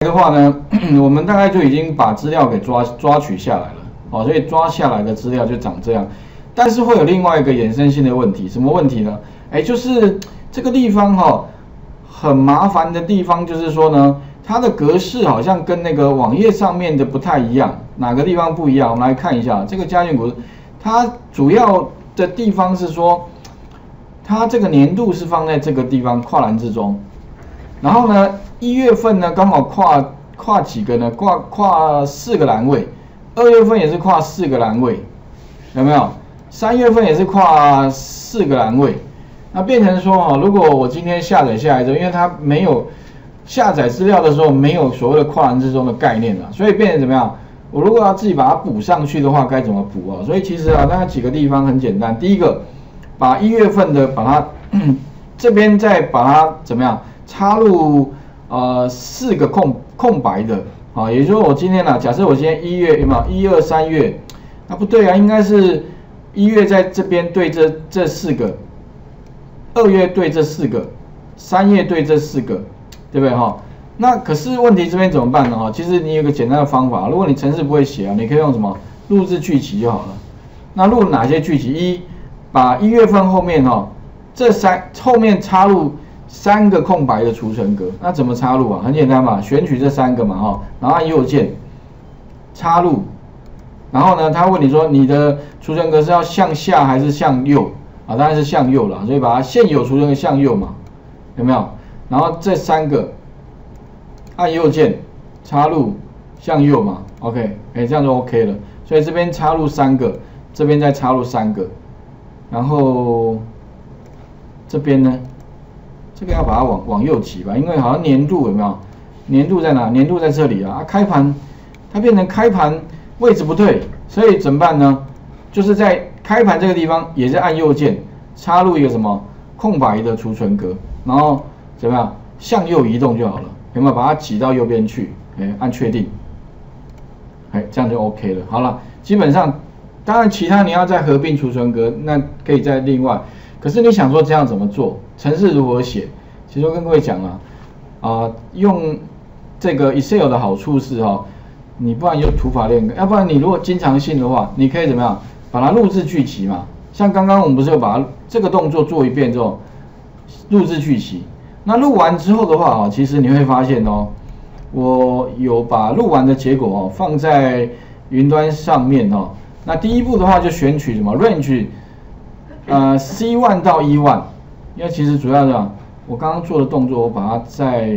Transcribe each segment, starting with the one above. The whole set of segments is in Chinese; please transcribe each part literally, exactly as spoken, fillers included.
的话呢，我们大概就已经把资料给抓抓取下来了，哦，所以抓下来的资料就长这样。但是会有另外一个衍生性的问题，什么问题呢？哎，就是这个地方哈、哦，很麻烦的地方就是说呢，它的格式好像跟那个网页上面的不太一样，哪个地方不一样？我们来看一下这个家眷股，它主要的地方是说，它这个年度是放在这个地方跨栏之中。然后呢，一月份呢刚好跨跨几个呢？跨跨四个栏位，二月份也是跨四个栏位，有没有？三月份也是跨四个栏位，那变成说哈，如果我今天下载下来之后，因为它没有下载资料的时候没有所谓的跨栏之中的概念了，所以变成怎么样？我如果要自己把它补上去的话，该怎么补啊？所以其实啊，大概几个地方很简单。第一个，把一月份的把它这边再把它怎么样？插入呃四个空空白的啊，也就是说我今天呢、啊，假设我今天一月有没有一二三月，那不对啊，应该是一月在这边对这这四个，二月对这四个，三月对这四个，对不对哈？那可是问题这边怎么办呢？哈，其实你有个简单的方法，如果你程式不会写啊，你可以用什么录制句集就好了。那录哪些句集？一，把一月份后面哈这三后面插入三个空白的储存格，那怎么插入啊？很简单嘛，选取这三个嘛，哈，然后按右键插入，然后呢，他问你说你的储存格是要向下还是向右啊？当然是向右了，所以把它现有储存格向右嘛，有没有？然后这三个按右键插入向右嘛 ，OK， 哎，这样就 OK 了。所以这边插入三个，这边再插入三个，然后这边呢？这个要把它往往右挤吧，因为好像年度有没有？年度在哪？年度在这里啊。啊开盘它变成开盘位置不对，所以怎么办呢？就是在开盘这个地方也是按右键插入一个什么空白的储存格，然后怎么样向右移动就好了，有没有？把它挤到右边去，哎，按确定，哎，这样就 OK 了。好了，基本上当然其他你要再合并储存格，那可以再另外。可是你想说这样怎么做？程式如何写？其实我跟各位讲啊，啊、呃，用这个 Excel 的好处是哈、哦，你不然就土法炼钢，要不然你如果经常性的话，你可以怎么样？把它录制句集嘛。像刚刚我们不是有把它这个动作做一遍之后，录制句集。那录完之后的话啊，其实你会发现哦，我有把录完的结果哦放在云端上面哦。那第一步的话就选取什么 range。呃 ，C 一 到 一 万，因为其实主要的，我刚刚做的动作，我把它再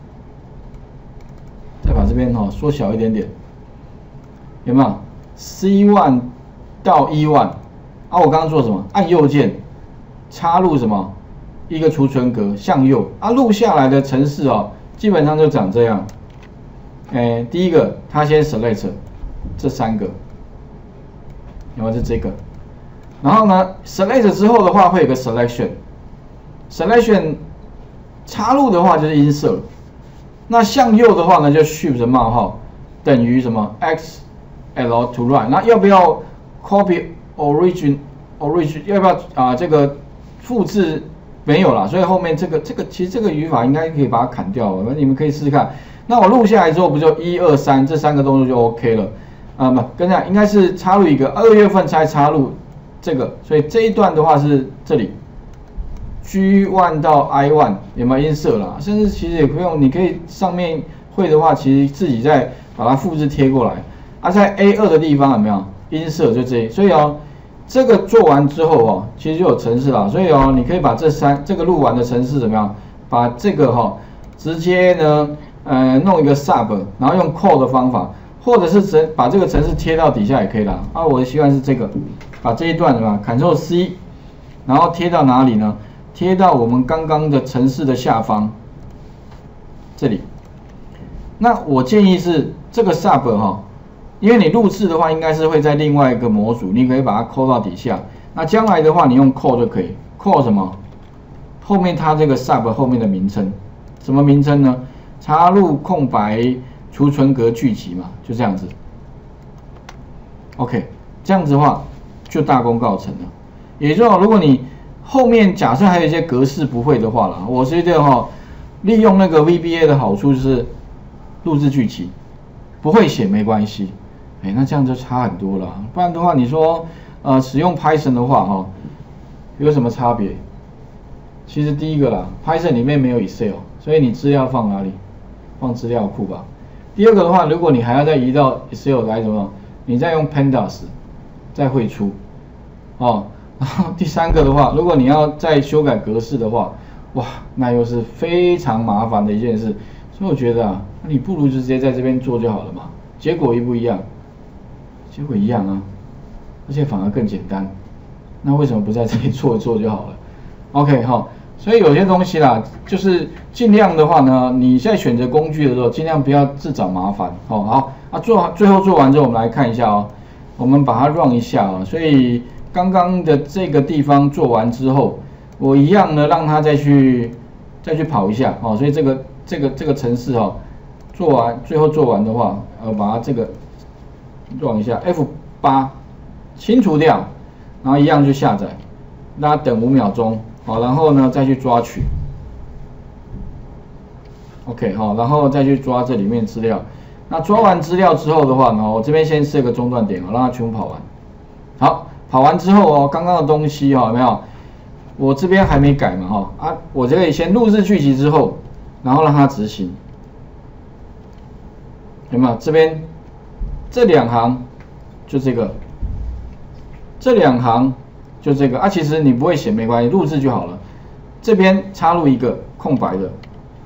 再把这边哈、哦、缩小一点点，有没有 ？C 一 到 一 万，啊，我刚刚做什么？按右键插入什么一个储存格向右，啊，录下来的程式哦，基本上就长这样。哎，第一个它先 select 这三个，有没有？是这个。然后呢 ，select 之后的话会有个 selection，selection 插入的话就是 insert， 那向右的话呢就 shift 冒号等于什么 x l to right， 那要不要 copy origin origin 要不要啊、呃、这个复制没有啦，所以后面这个这个其实这个语法应该可以把它砍掉，你们可以试试看。那我录下来之后不就一二三这三个动作就 OK 了啊？不，跟这样应该是插入一个二月份才插入。这个，所以这一段的话是这里 G 一 到 I 一 有没有insert啦？甚至其实也不用，你可以上面会的话，其实自己再把它复制贴过来。啊，在 A 二 的地方有没有insert就这，所以哦，这个做完之后哦，其实就有程式啦。所以哦，你可以把这三这个录完的程式怎么样？把这个哈、哦、直接呢，呃，弄一个 sub， 然后用 call 的方法，或者是直把这个程式贴到底下也可以啦。啊，我的习惯是这个。把这一段什么 ，Ctrl C， 然后贴到哪里呢？贴到我们刚刚的程式的下方，这里。那我建议是这个 sub 哈，因为你录制的话，应该是会在另外一个模组，你可以把它扣到底下。那将来的话，你用 call 就可以 ，call 什么？后面它这个 sub 后面的名称，什么名称呢？插入空白储存格句集嘛，就这样子。OK， 这样子的话。就大功告成了，也就是说，如果你后面假设还有一些格式不会的话啦，我觉得哈，利用那个 V B A 的好处就是， 录制剧集，不会写没关系，哎，那这样就差很多了。不然的话，你说呃使用 Python 的话哈、哦，有什么差别？其实第一个啦 ，Python 里面没有 Excel， 所以你资料放哪里？放资料库吧。第二个的话，如果你还要再移到 Excel 来什么，你再用 Pandas 再汇出，哦。然后第三个的话，如果你要再修改格式的话，哇，那又是非常麻烦的一件事。所以我觉得啊，你不如就直接在这边做就好了嘛。结果一不一样？结果一样啊，而且反而更简单。那为什么不在这里做一做就好了 ？OK 哈，所以有些东西啦，就是尽量的话呢，你在选择工具的时候，尽量不要自找麻烦。哦，好啊，做最后做完之后，我们来看一下哦，我们把它 run 一下啊，所以。刚刚的这个地方做完之后，我一样呢让它再去再去跑一下哦，所以这个这个这个程式哦，做完最后做完的话，呃把它这个 run 一下 F 八 清除掉，然后一样去下载，大家等五秒钟好，然后呢再去抓取 ，OK 好，然后再去抓这里面资料。那抓完资料之后的话呢，我这边先设个中断点，让它全部跑完，好。跑完之后哦，刚刚的东西哈、哦、有没有？我这边还没改嘛哈啊，我这里先录制剧集之后，然后让它执行，有没有？这边这两行就这个，这两行就这个啊，其实你不会写没关系，录制就好了。这边插入一个空白的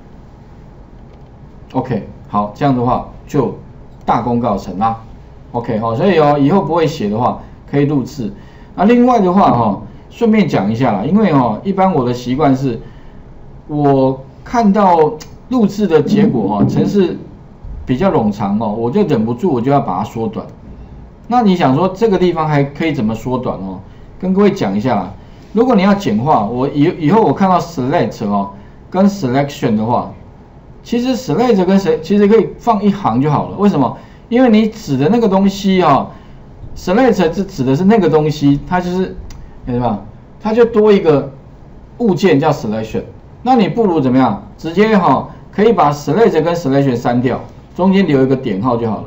，OK， 好，这样的话就大功告成啦 ，OK 好，所以哦以后不会写的话。可以录制，那、啊、另外的话哈、哦，顺便讲一下啦，因为哦，一般我的习惯是，我看到录制的结果哈、哦，程式比较冗长哦，我就忍不住我就要把它缩短。那你想说这个地方还可以怎么缩短哦？跟各位讲一下啦，如果你要简化，我以以后我看到 select 哦跟 selection 的话，其实 select 跟 select 其实可以放一行就好了。为什么？因为你指的那个东西啊、哦。select 是指的是那个东西，它就是对吧？它就多一个物件叫 selection。那你不如怎么样？直接哈、哦、可以把 select 跟 selection 删掉，中间留一个点号就好了。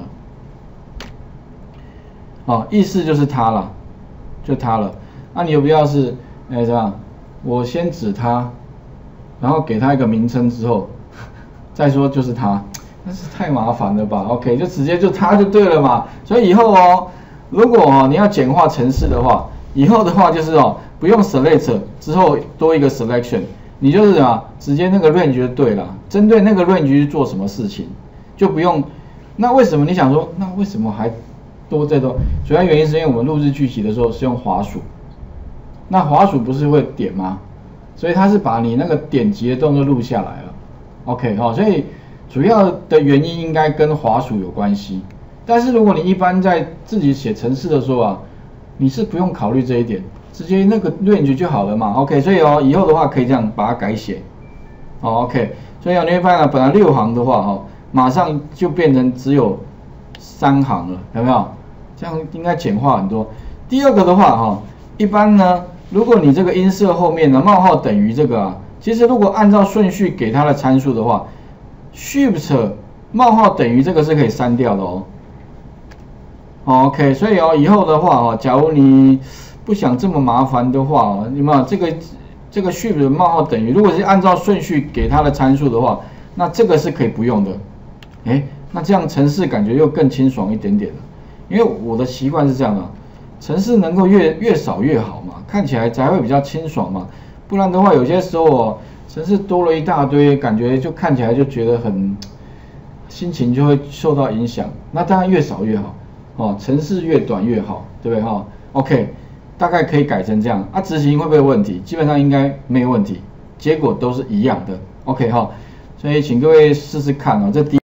哦，意思就是它了，就它了。那你有必要是哎这样？我先指它，然后给它一个名称之后，再说就是它，那是太麻烦了吧 ？OK， 就直接就它就对了嘛。所以以后哦。如果哦你要简化程式的话，以后的话就是哦不用 select 之后多一个 selection， 你就是啊直接那个 range 就对了，针对那个 range 去做什么事情，就不用。那为什么你想说，那为什么还多这多？主要原因是因为我们录制剧集的时候是用滑鼠，那滑鼠不是会点吗？所以它是把你那个点击的动作录下来了。OK 好、哦，所以主要的原因应该跟滑鼠有关系。但是如果你一般在自己写程式的时候啊，你是不用考虑这一点，直接那个 range 就好了嘛。OK， 所以哦，以后的话可以这样把它改写。哦 ，OK， 所以、哦、你会发现啊，本来六行的话哦，马上就变成只有三行了，有没有？这样应该简化很多。第二个的话哈、哦，一般呢，如果你这个音色后面的冒号等于这个啊，其实如果按照顺序给它的参数的话 ，shift 冒号等于这个是可以删掉的哦。OK， 所以哦，以后的话哦，假如你不想这么麻烦的话哦，你们这个这个 shift 冒号等于，如果是按照顺序给它的参数的话，那这个是可以不用的。哎，那这样程式感觉又更清爽一点点了。因为我的习惯是这样的，程式能够越越少越好嘛，看起来才会比较清爽嘛。不然的话，有些时候哦，程式多了一大堆，感觉就看起来就觉得很心情就会受到影响。那当然越少越好。哦，程式越短越好，对不对哈、哦、？OK， 大概可以改成这样啊。执行会不会有问题？基本上应该没有问题，结果都是一样的。OK 哈、哦，所以请各位试试看哦。这第